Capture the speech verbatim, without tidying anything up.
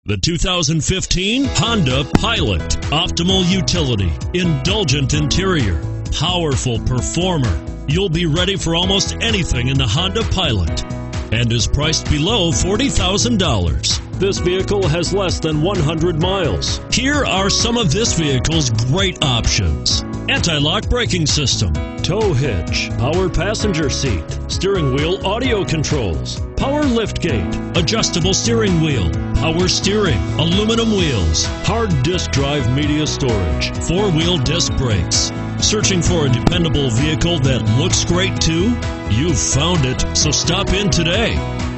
The two thousand fifteen Honda Pilot. Optimal utility, indulgent interior, powerful performer. You'll be ready for almost anything in the Honda Pilot and is priced below forty thousand dollars. This vehicle has less than one hundred miles. Here are some of this vehicle's great options: anti-lock braking system, tow hitch, power passenger seat, steering wheel audio controls, power liftgate, adjustable steering wheel, power steering, aluminum wheels, hard disk drive media storage, four-wheel disc brakes. Searching for a dependable vehicle that looks great too? You've found it, so stop in today.